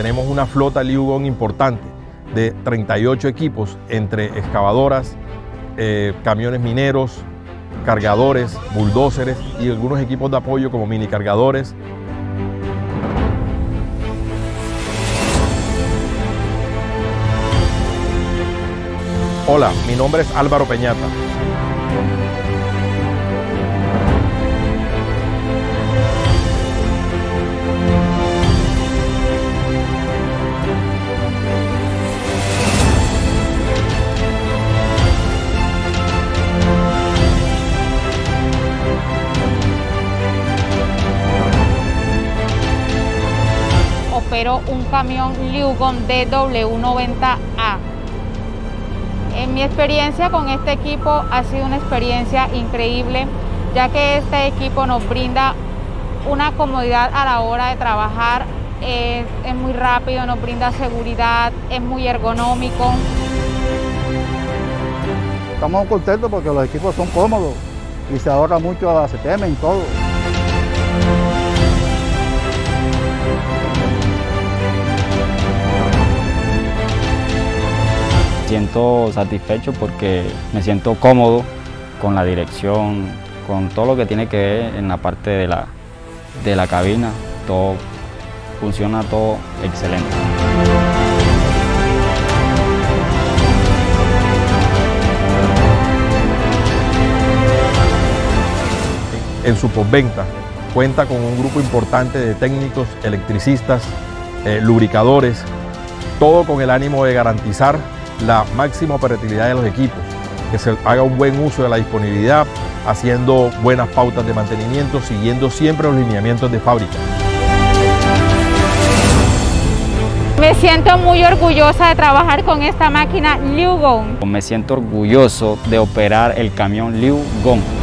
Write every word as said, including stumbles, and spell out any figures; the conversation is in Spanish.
tenemos una flota Liu Gong importante de treinta y ocho equipos entre excavadoras, eh, camiones mineros, cargadores, bulldozers y algunos equipos de apoyo como mini cargadores. Hola, mi nombre es Álvaro Peñata. Opero un camión Liu Gong D W noventa A. En mi experiencia con este equipo ha sido una experiencia increíble, ya que este equipo nos brinda una comodidad a la hora de trabajar, es, es muy rápido, nos brinda seguridad, es muy ergonómico. Estamos contentos porque los equipos son cómodos y se ahorra mucho a C T M y todo. Me siento satisfecho porque me siento cómodo con la dirección, con todo lo que tiene que ver en la parte de la, de la cabina. Todo funciona todo excelente. En su postventa cuenta con un grupo importante de técnicos, electricistas, eh, lubricadores, todo con el ánimo de garantizar la máxima operatividad de los equipos, que se haga un buen uso de la disponibilidad, haciendo buenas pautas de mantenimiento, siguiendo siempre los lineamientos de fábrica. Me siento muy orgullosa de trabajar con esta máquina Liu Gong. Me siento orgulloso de operar el camión Liu Gong.